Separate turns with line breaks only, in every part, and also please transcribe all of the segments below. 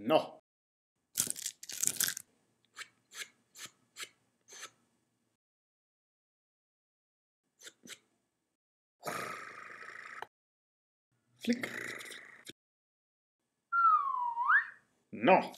No. Flick. No.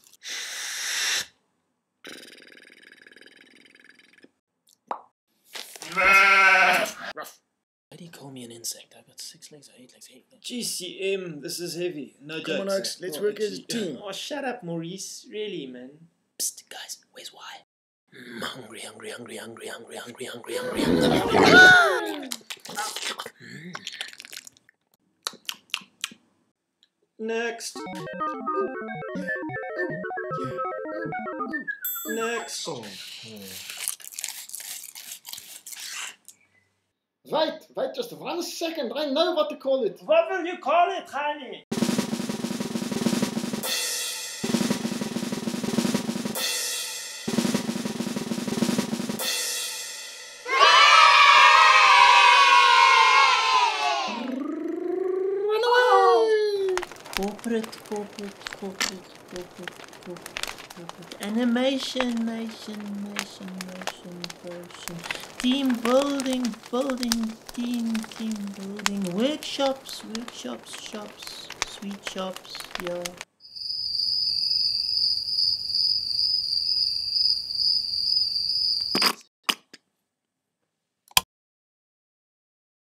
Why do you call me an insect? I've got 6 legs, 8 legs, 8 legs.
GCM, this is heavy. No jokes.
Come on, Oaks, let's work as a team.
Oh, shut up, Maurice. Really, man.
Psst, guys, where's Y? Hungry, hungry, hungry, hungry, hungry, hungry, hungry, hungry, hungry.
Next. Next.
Wait just 1 second. I know what to call it.
What will you call it, honey?
Run away!
Corporate. Animation, motion. Team building, team building. Workshops, shops, sweet shops, yeah.